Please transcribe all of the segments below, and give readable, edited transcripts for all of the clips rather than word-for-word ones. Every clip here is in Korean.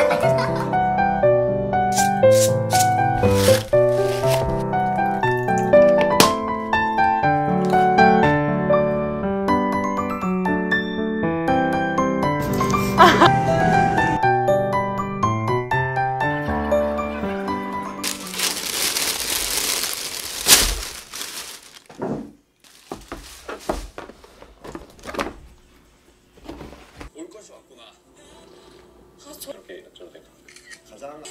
올 것이 왔구나. 이렇게 여쭤도 될까? 가장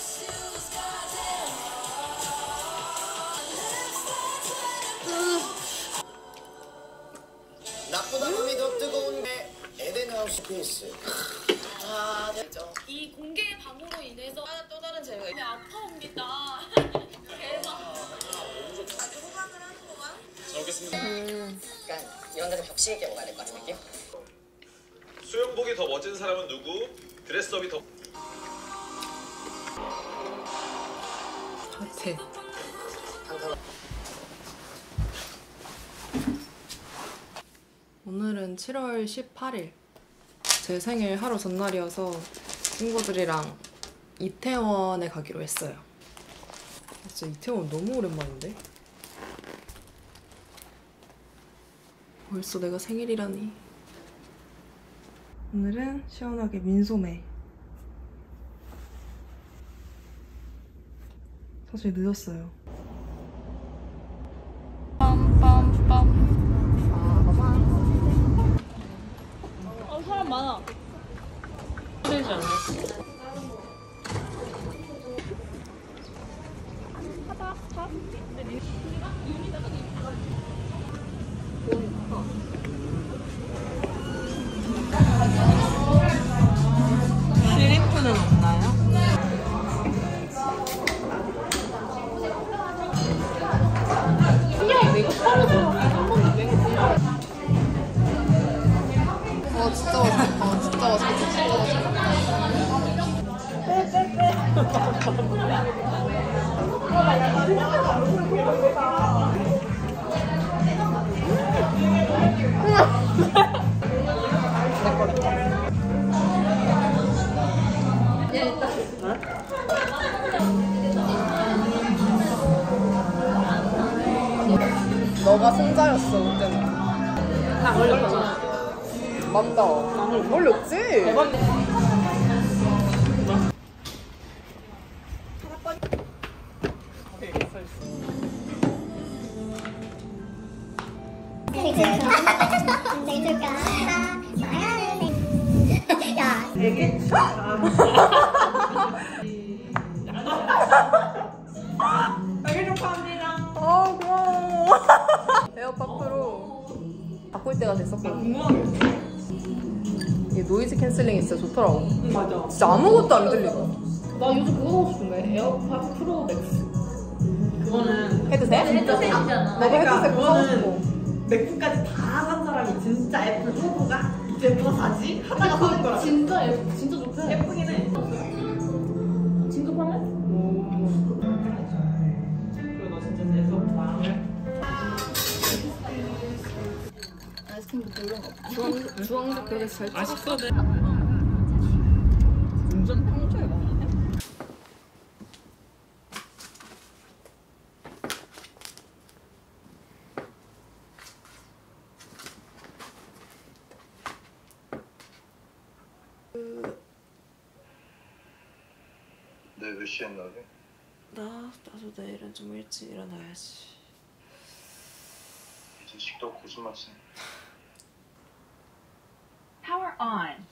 나보다 몸이 더 뜨거운데 에덴하우스 페이스. 아, 되죠. 이 공개 방으로 인해서 또 다른 재미가 있네. 아파옵니다. 대박. 아주 호강을 하는 동안. 잘 먹겠습니다. 약간 이런 데서 벽시 있게 먹어야 될 것 같은 느낌? 수영복이 더 멋진 사람은 누구? 드레스업이 더 좋대. 오늘은 7월 18일. 제 생일 하루 전날이어서 친구들이랑 이태원에 가기로 했어요. 진짜 이태원 너무 오랜만인데? 벌써 내가 생일이라니. 오늘은 시원하게 민소매. 사실 늦었어요. 사람 많아. 되지 않아? 슈림프는 없나요? 진짜 맛있겠다. 진짜 맛있겠다. 진짜 맛있겠다. 너가 승자였어 그때는. 다 걸렸잖아. 맞다. 걸렸지? 고마워. 에어팟 프로 바꿀 때가 됐었거든. 이게 노이즈 캔슬링이 진짜 좋더라고. 맞아. 진짜 아무것도 안 들리고. 나 요즘 그거 하고 싶은데. 에어팟 프로 맥스. 그거는 헤드셋? 헤드셋이잖아. 나도 헤드셋 그거는 kus고. 맥북까지 다 산 사람이 진짜 애플 후보가 이제 뭐 사지? 하다가 사는 거라. 진짜 진짜 좋대. 예쁘긴 해. 진급할래? 그리고 너 진짜 내 수업 잘하네. 아이스크림도 별로인가 봐. 주황색 그렇게 잘 맛있어. 운전 평소에 많아. 내일 몇 시에 나게? 나도 내일은 좀 일찍 일어나야지. 이 자식도 거짓말 쓰네. Power on.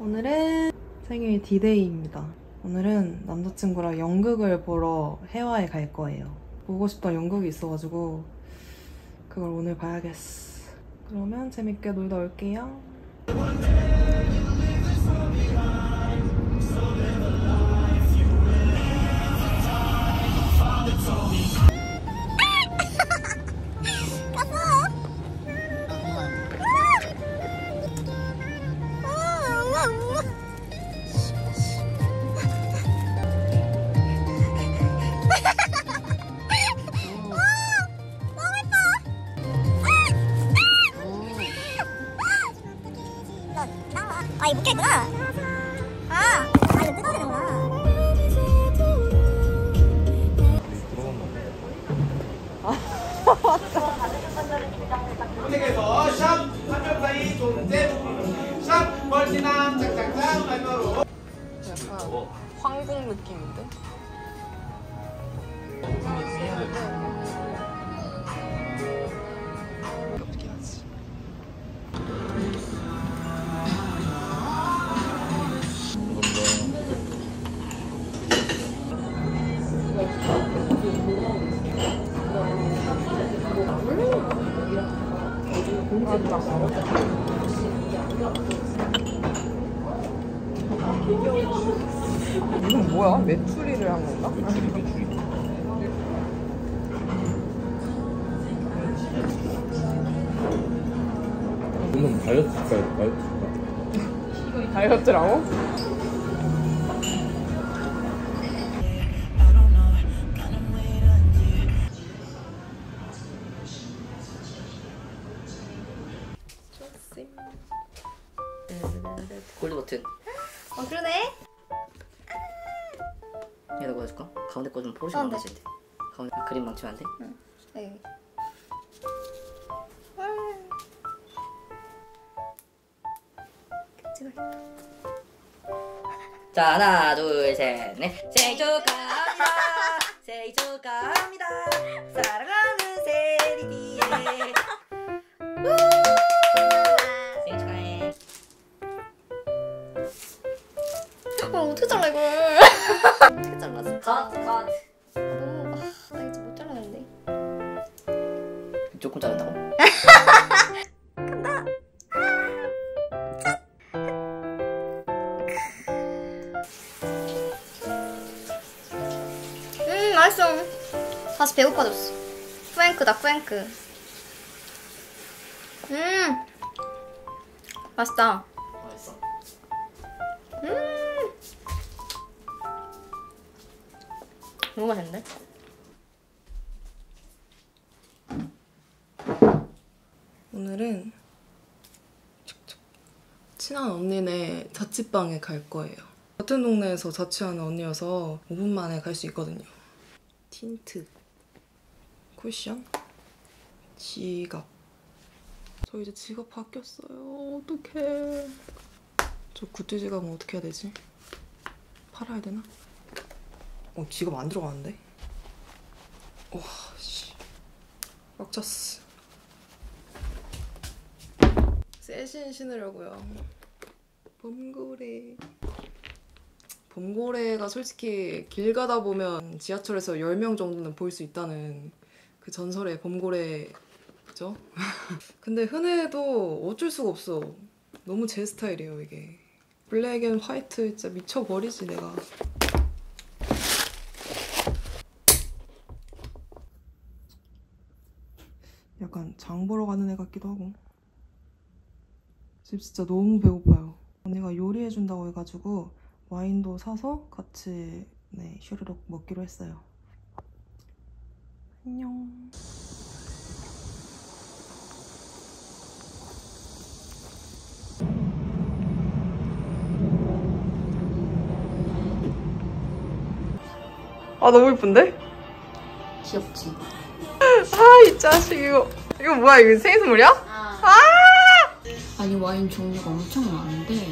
오늘은 생일 D-Day입니다. 오늘은 남자친구랑 연극을 보러 해화에 갈 거예요. 보고 싶던 연극이 있어가지고 그걸 오늘 봐야겠어. 그러면 재밌게 놀다 올게요. 아, 이거 묶여있구나. 이거 뜯어야 되는구나. 선택해서 샵 3명 사이 존재 샵 벌신함 짝짝짝 말마로 약간 황궁 느낌인데? 어떻게 하지? 이건 뭐야? 메추리를 한 건가? 이건 다이어트일까요? 다이어트라고? 골드 버튼. 그러네. 얘 너뭐 해줄까? 가운데 거 좀 포르쉐 망가질 때. 가운데 그림 망치면 안 돼? 네. 자, 하나, 둘, 셋, 넷. 생일 축하합니다. 생일 축하합니다. 사랑하는 세리디에. 생일 축하해. 어떻게 잘라 이걸? 어떻게 잘랐어? 컷. 너무 나 이제 못 잘라는데. 조금 자른다고? 간다. 맛있어. 다시 배고파졌어. 프랭크다, 프랭크. 맛있다. 맛있어. 너무 맛있는데? 오늘은 친한 언니네 자취방에 갈 거예요. 같은 동네에서 자취하는 언니여서 5분 만에 갈 수 있거든요. 틴트, 쿠션, 지갑. 저 이제 지갑 바뀌었어요. 어떡해. 저 구찌 지갑은 어떻게 해야 되지? 팔아야 되나? 지갑 안 들어가는데? 와, 씨. 꽉 찼어. 세신 신으려고요. 범고래. 범고래가 솔직히 길 가다 보면 지하철에서 10명 정도는 볼 수 있다는 그 전설의 범고래죠? 근데 흔해도 어쩔 수가 없어. 너무 제 스타일이에요, 이게. 블랙 앤 화이트 진짜 미쳐버리지, 내가. 약간 장 보러 가는 애 같기도 하고. 지금 진짜 너무 배고파요. 언니가 요리해준다고 해가지고 와인도 사서 같이 슈르륵 먹기로 했어요. 안녕. 아, 너무 예쁜데? 귀엽지? 이 자식 이거 뭐야? 이거 생일 선물이야? 아니 와인 종류가 엄청 많은데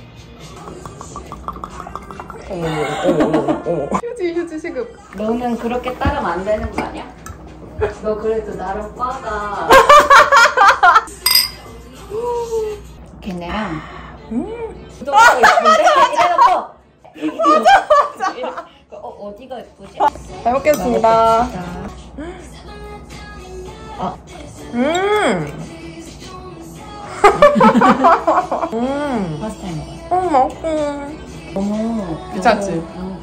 어머. 휴지 시급. 너는 그렇게 따르면 안 되는 거 아니야? 너 그래도 나랑 과가 걔네랑 구독하고 예쁜데? 이래놓고 맞아. 어디가 예쁘지? 잘 먹겠습니다. 파스타 먹어요. 맛있어. 너무 괜찮지? 너무,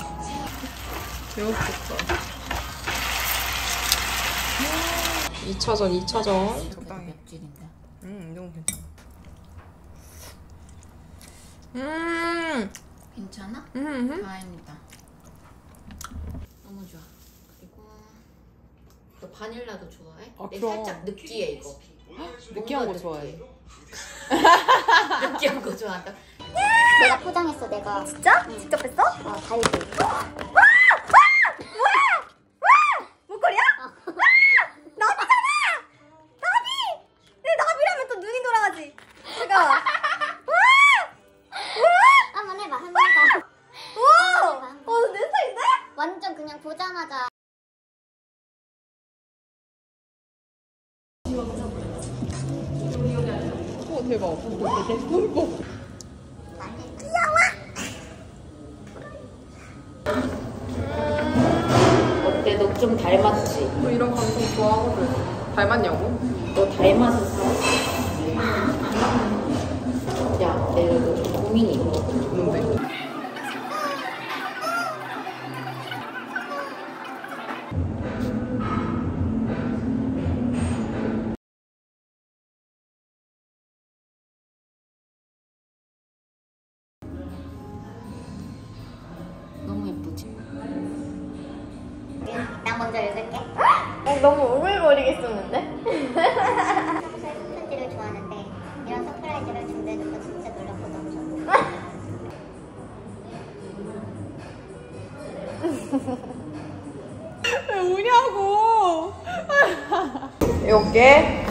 배고프다. 2차전, 2차전. 적당히 맵찔인데. 이 정도 괜찮아. 괜찮아? 다행이다. 너무 좋아. 그리고 너 바닐라도 좋아해? 아, 근데 그럼. 살짝 느끼해 이거. 느끼한 거 뭔가 좋아해. 느끼한 거 좋아한다. 내가 포장했어, 내가. 진짜? 직접 했어? 달지. 목걸이야? 나비잖아! 나비! 내 나비라면 또 눈이 돌아가지. 잠깐만. 한번 해봐, 한번 해봐. 우와! 내 스타일인데? 완전 그냥 보자마자. 대박. 어때? 너 좀 닮았지? 너 이런 감성 좋아하거든. 닮았냐고? 너 닮아서 살았어. 야, 내가 이거 좀 고민이 있거든. 뭔데? 너무 예쁘지? 나 먼저 읽을게. 너무 오글거리겠었는데? 평소에 서프라이즈를 좋아하는데 이런 서프라이즈를 준비해줘서 진짜 놀랐거든. 왜 우냐고! 이렇게.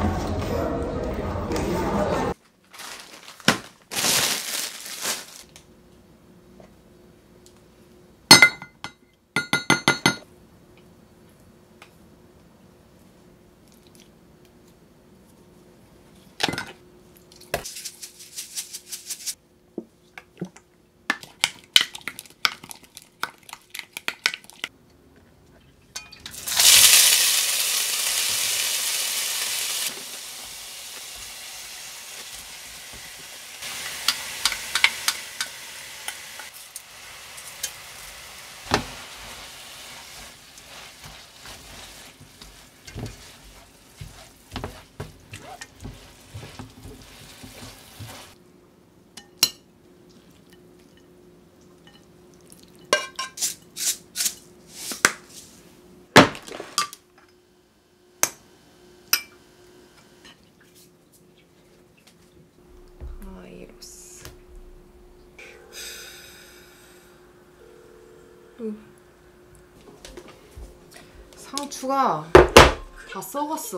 아이로스. 상추가 다 썩었어.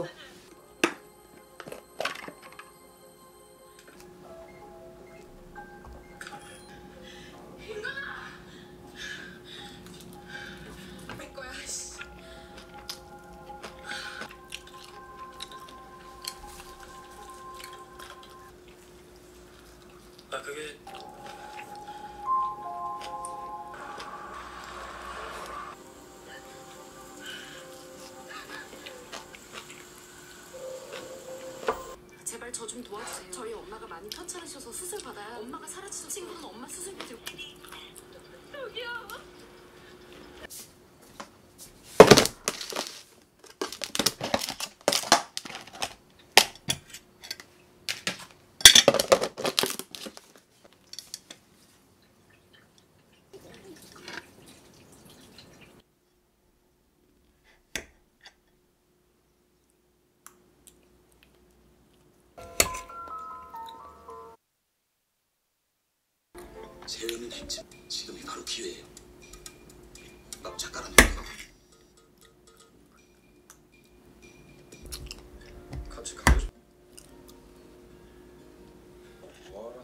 그게 제발 저 좀 도와주세요. 저희 엄마가 많이 편찮으셔서 수술 받아야 엄마가 사라지셔서 친구는 엄마 수술비 들고 저기요. 재우는 힘쯤 지금이 바로 기회예요. 막 작가라는 거 같이 가고 싶어. 뭐라?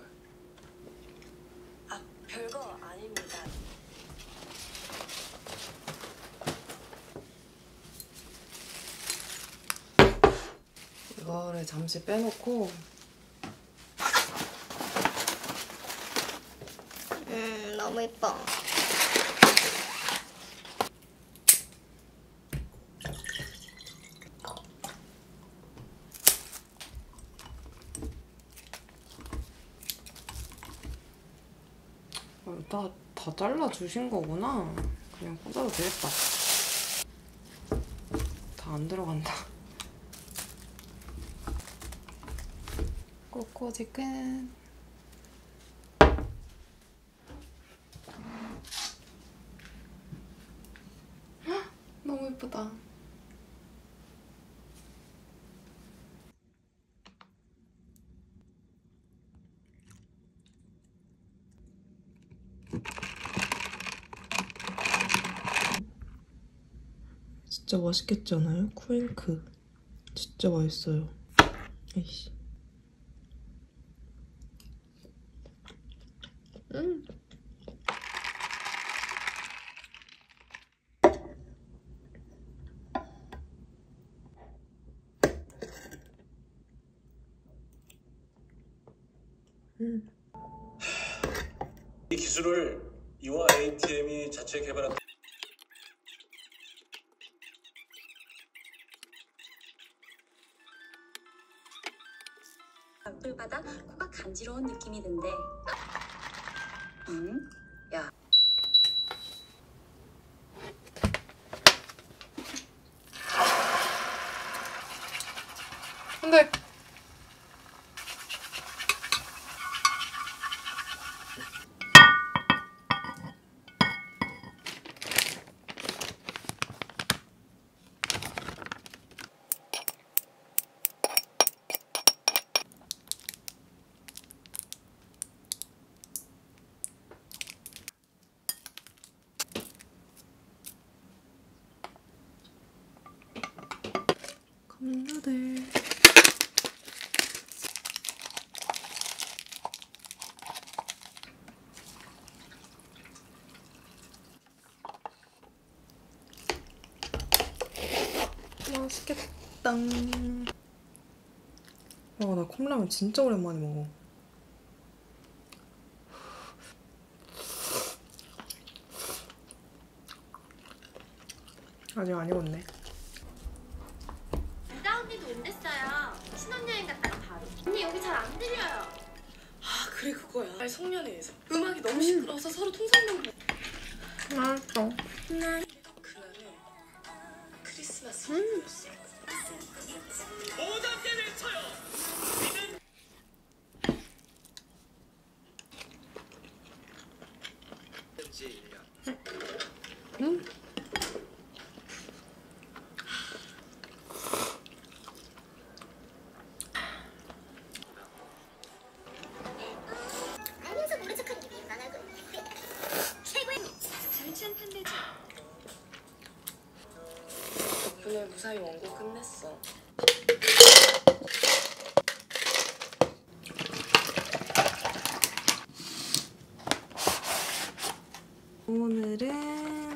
아, 별거 아닙니다. 이거를 잠시 빼놓고 너무 예뻐. 다 잘라주신 거구나. 그냥 꽂아도 되겠다. 다 안 들어간다. 꼬꼬지 끝. 너무 예쁘다. 진짜 맛있겠지 않아요? 쿠앤크 진짜 맛있어요. 에이씨. 이 기술을 이와 ATM이 자체 개발한 방풀받아 코가 간지러운 느낌이 든대. 야. 근데 컵누들. 맛있겠다. 와, 나 컵라면 진짜 오랜만에 먹어. 아직 안 익었네. 유다 언니도 온댔어요. 신혼여행 갔다가 바로. 언니 여기 잘 안 들려요. 아 그래 그거야. 아니 송년회에서 음악이 너무 시끄러워서 서로 통성명. 맛있어. 그날에 크리스마스였어. 알면서 모른 척하는 게 미인만하고 최고의 잠시한 편대지. 덕분에 무사히 원고 끝냈어. 오늘은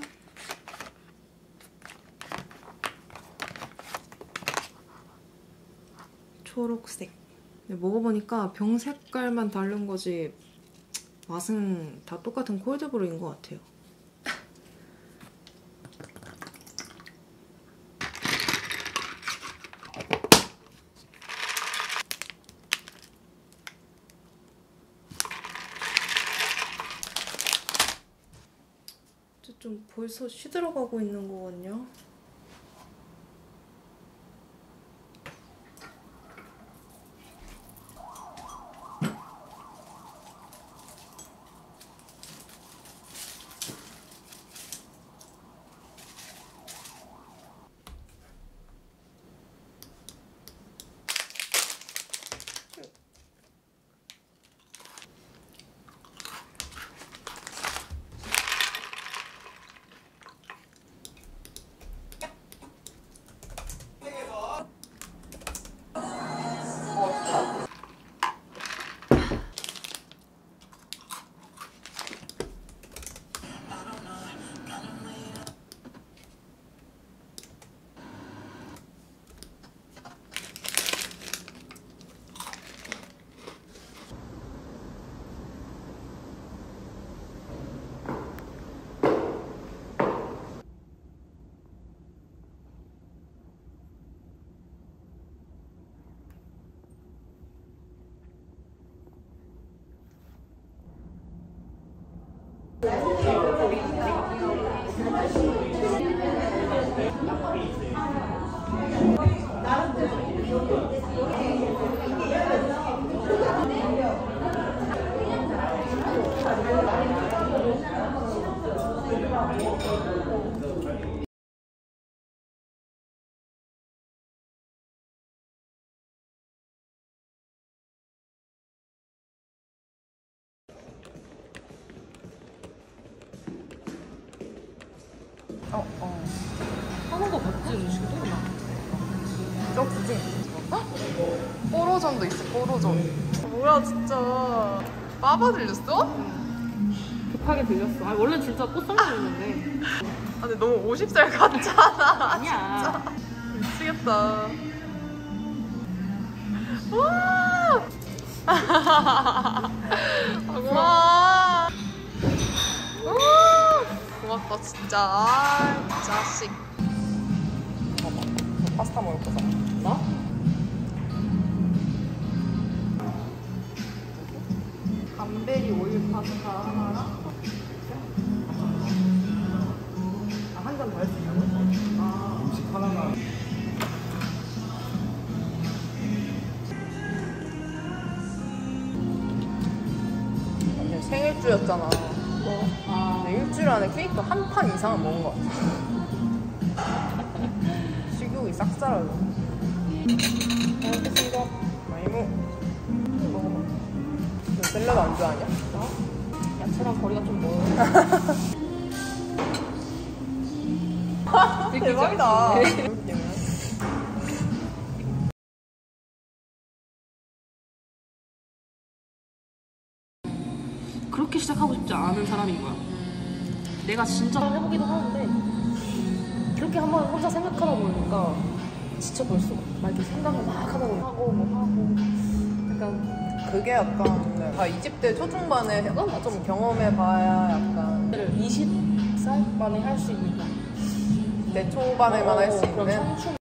초록색. 먹어보니까 병 색깔만 다른 거지 맛은 다 똑같은 콜드브루인 것 같아요. 좀 벌써 시들어가고 있는 거거든요. 하는 거 같지? 음식도 저 굳이 뽀로전도 있어. 뽀로전. 뭐야 진짜. 빠바 들렸어? 급하게 들렸어. 아 원래 진짜 꽃상이었는데. 아 근데 너무 50살 같잖아. 아니야. 미치겠다. 와! 고마워. 고맙다 진짜. 아, 자식. 봐봐. 너 파스타 먹을 거잖아. 나? 감베리 오일 파스타 하나랑 한 잔 더 할 수 있냐고? 음식 하나만. 완전 생일주였잖아. 근데 일주일 안에 케이크 한 판 이상은 먹은 것 같아. 식욕이 싹 사라져. 잘 먹겠습니다. 많이 먹어봐. 너 샐러드 안 좋아하냐? 야채랑 거리가 좀 멀어. 대박이다. 그렇게 시작하고 싶지 않은 사람인 거야. 내가 진짜 해보기도 하는데 그렇게 한번 혼자 생각하다 보니까 지쳐 벌써. 막 이렇게 생각을 막 하다 보면 하고 뭐 하고 약간 그게 약간 다 20대 초중반에 좀 경험해봐야 약간 20살 만에 할 수 있는 내 초반에만 할 수 그런 있는 청춘.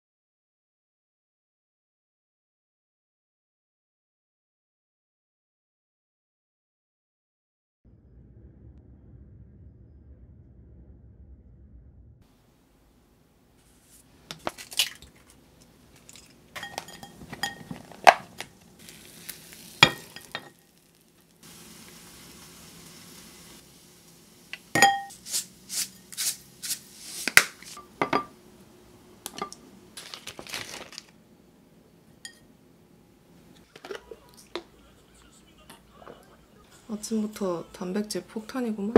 아침부터 단백질 폭탄이구만.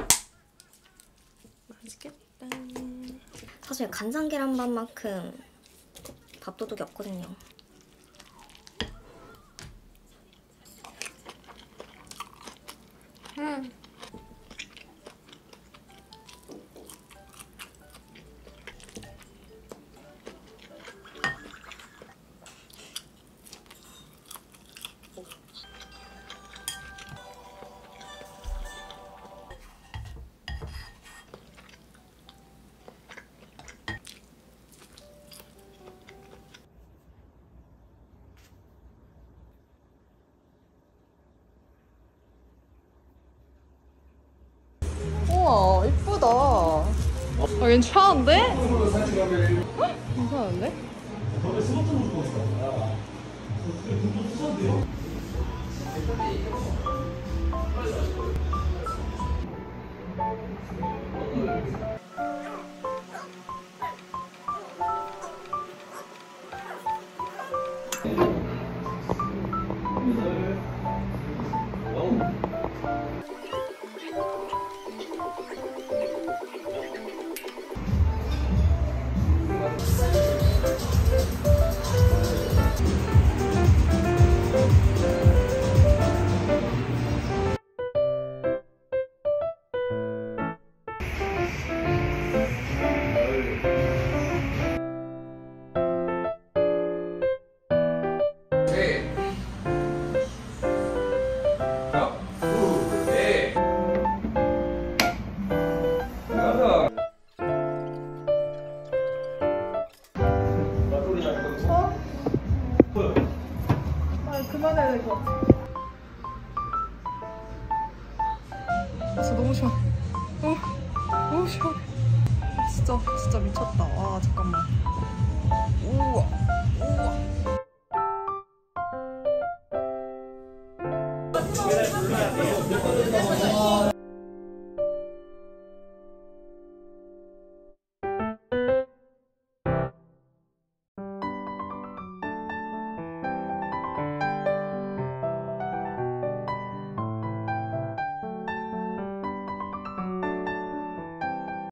맛있겠다. 사실 간장 계란밥만큼 밥도둑이 없거든요. 우와 이쁘다. 괜찮은데? 괜찮은데? 그만해야 될 것 같아. 진짜 너무 시원. 너무 시원. 진짜 미쳤다. 와 잠깐만. 우와 우와.